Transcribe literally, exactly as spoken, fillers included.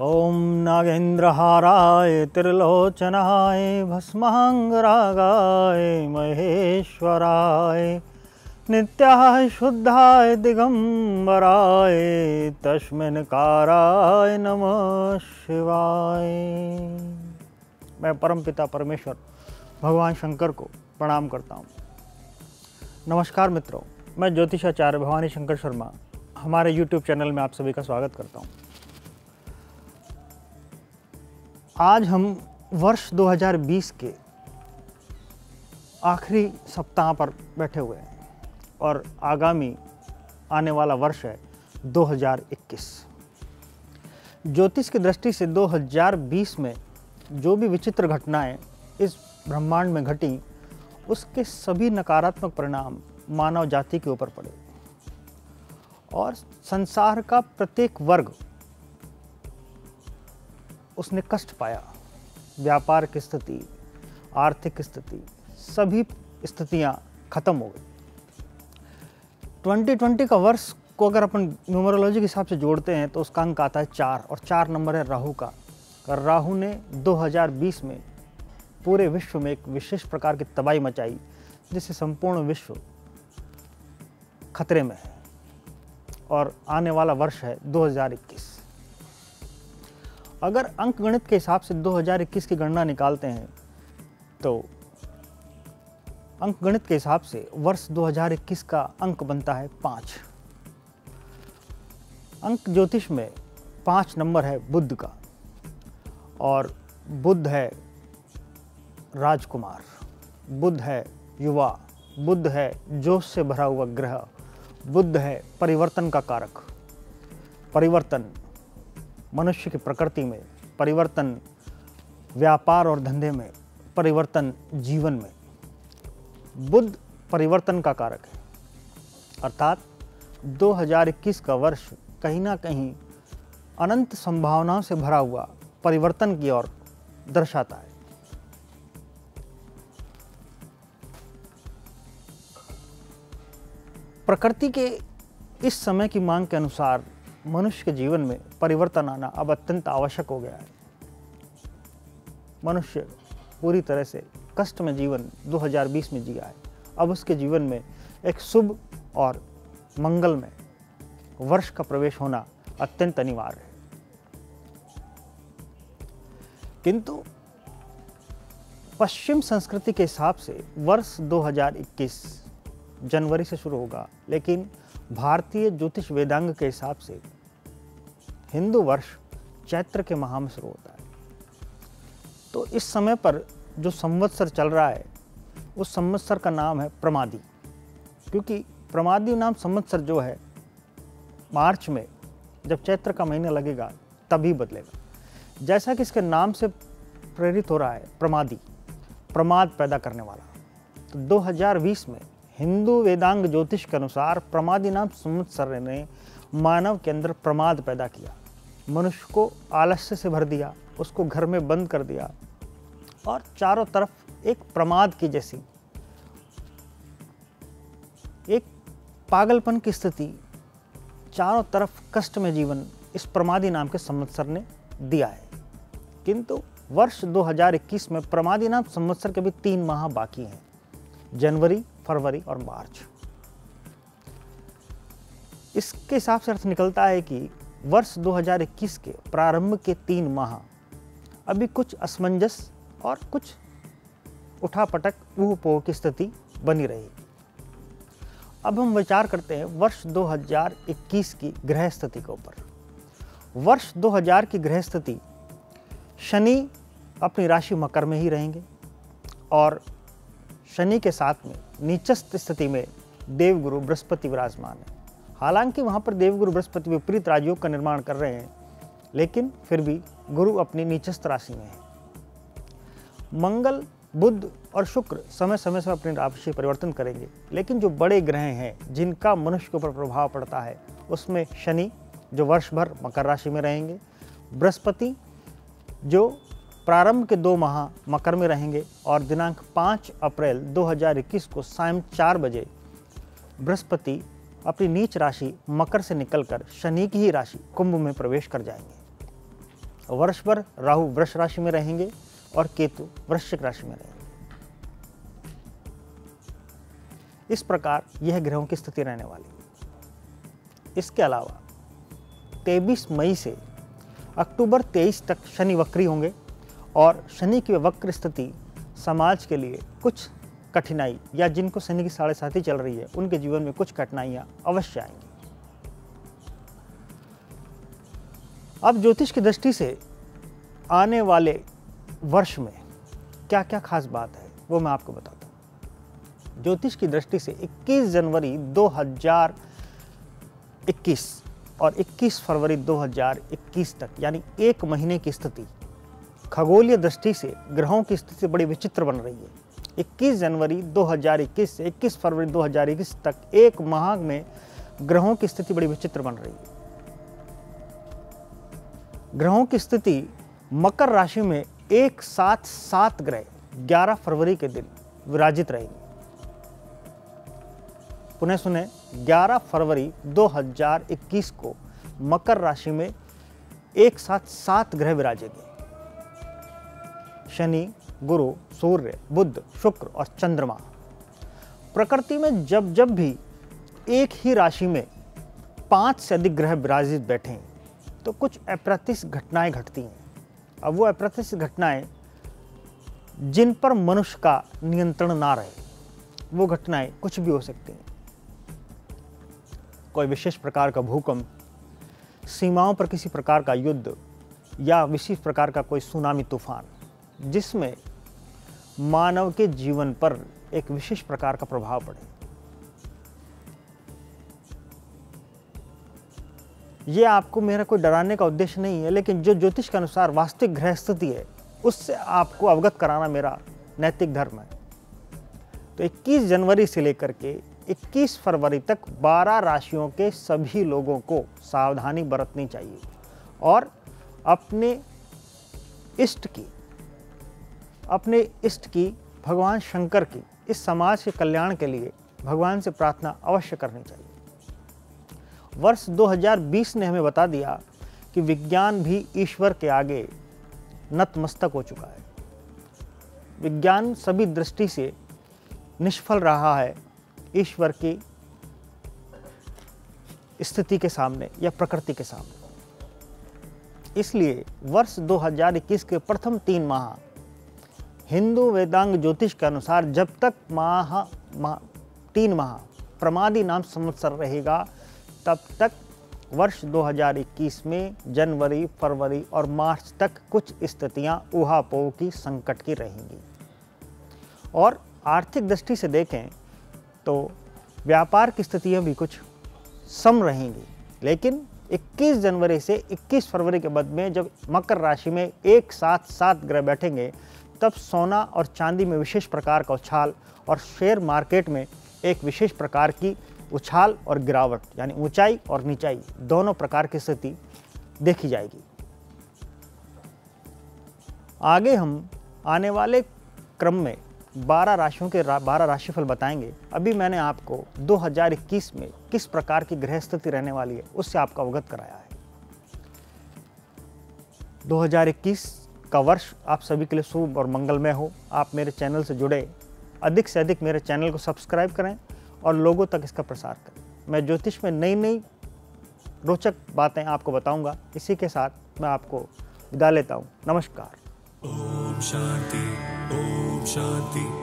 ओम नागेंद्रहाराय त्रिलोचनाय भस्मांगरागाय महेश्वराय नित्याय शुद्धाय दिगंबराय तस्मिन्काराय नमः शिवाय। मैं परमपिता परमेश्वर भगवान शंकर को प्रणाम करता हूँ। नमस्कार मित्रों, मैं ज्योतिषाचार्य भवानी शंकर शर्मा हमारे यूट्यूब चैनल में आप सभी का स्वागत करता हूँ। आज हम वर्ष दो हज़ार बीस के आखिरी सप्ताह पर बैठे हुए हैं और आगामी आने वाला वर्ष है दो हज़ार इक्कीस। ज्योतिष की दृष्टि से दो हज़ार बीस में जो भी विचित्र घटनाएं इस ब्रह्मांड में घटी, उसके सभी नकारात्मक परिणाम मानव जाति के ऊपर पड़े और संसार का प्रत्येक वर्ग उसने कष्ट पाया। व्यापार की स्थिति, आर्थिक स्थिति, सभी स्थितियां खत्म हो गई। दो हज़ार बीस का वर्ष को अगर अपन न्यूमरोलॉजी के हिसाब से जोड़ते हैं तो उसका अंक आता है चार और चार नंबर है राहु का। और राहु ने दो हज़ार बीस में पूरे विश्व में एक विशेष प्रकार की तबाही मचाई, जिससे संपूर्ण विश्व खतरे में है और आने वाला वर्ष है दो हज़ार इक्कीस। अगर अंक गणित के हिसाब से दो हज़ार इक्कीस की गणना निकालते हैं तो अंक गणित के हिसाब से वर्ष दो हज़ार इक्कीस का अंक बनता है पाँच। अंक ज्योतिष में पाँच नंबर है बुध का और बुध है राजकुमार, बुध है युवा, बुध है जोश से भरा हुआ ग्रह, बुध है परिवर्तन का कारक। परिवर्तन मनुष्य की प्रकृति में, परिवर्तन व्यापार और धंधे में, परिवर्तन जीवन में। बुध परिवर्तन का कारक है, अर्थात दो हज़ार इक्कीस का वर्ष कहीं ना कहीं अनंत संभावनाओं से भरा हुआ परिवर्तन की ओर दर्शाता है। प्रकृति के इस समय की मांग के अनुसार मनुष्य के जीवन में परिवर्तन आना अब अत्यंत आवश्यक हो गया है। मनुष्य पूरी तरह से कष्ट में जीवन दो हज़ार बीस में जिया है। अब उसके जीवन में एक शुभ और मंगलमय वर्ष का प्रवेश होना अत्यंत अनिवार्य है। किंतु पश्चिम संस्कृति के हिसाब से वर्ष दो हज़ार इक्कीस जनवरी से शुरू होगा, लेकिन भारतीय ज्योतिष वेदांग के हिसाब से हिंदू वर्ष चैत्र के माह में शुरू होता है। तो इस समय पर जो संवत्सर चल रहा है उस संवत्सर का नाम है प्रमादी, क्योंकि प्रमादी नाम संवत्सर जो है मार्च में जब चैत्र का महीना लगेगा तभी बदलेगा। जैसा कि इसके नाम से प्रेरित हो रहा है प्रमादी, प्रमाद पैदा करने वाला। तो दो हज़ार बीस में हिंदू वेदांग ज्योतिष के अनुसार प्रमादी नाम संवत्सर ने मानव के अंदर प्रमाद पैदा किया, मनुष्य को आलस्य से भर दिया, उसको घर में बंद कर दिया और चारों तरफ एक प्रमाद की जैसी एक पागलपन की स्थिति, चारों तरफ कष्ट में जीवन इस प्रमादी नाम के संवत्सर ने दिया है। किंतु वर्ष दो हज़ार इक्कीस में प्रमादी नाम संवत्सर के भी तीन माह बाकी हैं, जनवरी, फरवरी और मार्च। इसके हिसाब से अर्थ निकलता है कि वर्ष दो हज़ार इक्कीस के प्रारंभ के तीन माह अभी कुछ असमंजस और कुछ उठापटक ऊह-पोह की स्थिति बनी रही। अब हम विचार करते हैं वर्ष दो हज़ार इक्कीस की ग्रह स्थिति के ऊपर। वर्ष दो हज़ार की ग्रह स्थिति, शनि अपनी राशि मकर में ही रहेंगे और शनि के साथ में नीचस्थ स्थिति में देवगुरु बृहस्पति विराजमान है। हालांकि वहां पर देवगुरु बृहस्पति विपरीत राजयोग का निर्माण कर रहे हैं, लेकिन फिर भी गुरु अपनी नीचस्थ राशि में है। मंगल, बुध और शुक्र समय समय से अपनी राशि परिवर्तन करेंगे, लेकिन जो बड़े ग्रह हैं जिनका मनुष्य के ऊपर प्रभाव पड़ता है उसमें शनि जो वर्ष भर मकर राशि में रहेंगे, बृहस्पति जो प्रारंभ के दो माह मकर में रहेंगे और दिनांक पाँच अप्रैल दो हज़ार इक्कीस को सायं चार बजे बृहस्पति अपनी नीच राशि मकर से निकलकर शनि की ही राशि कुंभ में प्रवेश कर जाएंगे। वर्ष भर राहु वृष राशि में रहेंगे और केतु वृश्चिक राशि में रहेंगे। इस प्रकार यह ग्रहों की स्थिति रहने वाली है। इसके अलावा तेईस मई से अक्टूबर तेईस तक शनि वक्री होंगे और शनि की वक्र स्थिति समाज के लिए कुछ कठिनाई या जिनको शनि की साढ़े साथी चल रही है उनके जीवन में कुछ कठिनाइयां अवश्य आएंगी। अब ज्योतिष की दृष्टि से आने वाले वर्ष में क्या क्या खास बात है वो मैं आपको बताता हूँ। ज्योतिष की दृष्टि से इक्कीस जनवरी दो हज़ार इक्कीस और इक्कीस फरवरी दो हज़ार इक्कीस तक यानी एक महीने की स्थिति खगोलीय दृष्टि से ग्रहों की स्थिति बड़ी विचित्र बन रही है। इक्कीस जनवरी दो हज़ार इक्कीस से इक्कीस फरवरी दो हज़ार इक्कीस तक एक माह में ग्रहों की स्थिति बड़ी विचित्र बन रही है। ग्रहों की स्थिति मकर राशि में एक साथ सात ग्रह ग्यारह फरवरी के दिन विराजित रहेंगे। पुनः सुने, ग्यारह फरवरी दो हज़ार इक्कीस को मकर राशि में एक साथ सात ग्रह विराजेंगे। शनि, गुरु, सूर्य, बुध, शुक्र और चंद्रमा। प्रकृति में जब जब भी एक ही राशि में पांच से अधिक ग्रह विराजित बैठे तो कुछ अप्रत्याशित घटनाएं घटती हैं। अब वो अप्रत्याशित घटनाएं जिन पर मनुष्य का नियंत्रण ना रहे, वो घटनाएं कुछ भी हो सकती हैं। कोई विशेष प्रकार का भूकंप, सीमाओं पर किसी प्रकार का युद्ध या विशेष प्रकार का कोई सुनामी तूफान जिसमें मानव के जीवन पर एक विशेष प्रकार का प्रभाव पड़े। ये आपको मेरा कोई डराने का उद्देश्य नहीं है, लेकिन जो ज्योतिष के अनुसार वास्तविक ग्रह स्थिति है उससे आपको अवगत कराना मेरा नैतिक धर्म है। तो इक्कीस जनवरी से लेकर के इक्कीस फरवरी तक बारह राशियों के सभी लोगों को सावधानी बरतनी चाहिए और अपने इष्ट की अपने इष्ट की भगवान शंकर की इस समाज के कल्याण के लिए भगवान से प्रार्थना अवश्य करनी चाहिए। वर्ष दो हज़ार बीस ने हमें बता दिया कि विज्ञान भी ईश्वर के आगे नतमस्तक हो चुका है। विज्ञान सभी दृष्टि से निष्फल रहा है ईश्वर की स्थिति के सामने या प्रकृति के सामने। इसलिए वर्ष दो हज़ार इक्कीस के प्रथम तीन माह हिंदू वेदांग ज्योतिष के अनुसार जब तक माह, माह तीन माह प्रमादी नाम संवत्सर रहेगा तब तक वर्ष दो हज़ार इक्कीस में जनवरी, फरवरी और मार्च तक कुछ स्थितियां ऊहापोह की संकट की रहेंगी। और आर्थिक दृष्टि से देखें तो व्यापार की स्थितियां भी कुछ सम रहेंगी, लेकिन इक्कीस जनवरी से इक्कीस फरवरी के बाद में जब मकर राशि में एक साथ सात ग्रह बैठेंगे तब सोना और चांदी में विशेष प्रकार का उछाल और शेयर मार्केट में एक विशेष प्रकार की उछाल और गिरावट यानी ऊंचाई और नीचाई दोनों प्रकार की स्थिति देखी जाएगी। आगे हम आने वाले क्रम में बारह राशियों के बारह राशिफल बताएंगे। अभी मैंने आपको दो हज़ार इक्कीस में किस प्रकार की ग्रह स्थिति रहने वाली है उससे आपको अवगत कराया है। दो हज़ार इक्कीस का वर्ष आप सभी के लिए शुभ और मंगलमय हो। आप मेरे चैनल से जुड़े, अधिक से अधिक मेरे चैनल को सब्सक्राइब करें और लोगों तक इसका प्रसार करें। मैं ज्योतिष में नई नई रोचक बातें आपको बताऊंगा। इसी के साथ मैं आपको विदा लेता हूं। नमस्कार। ओम शांति, ओम शांति।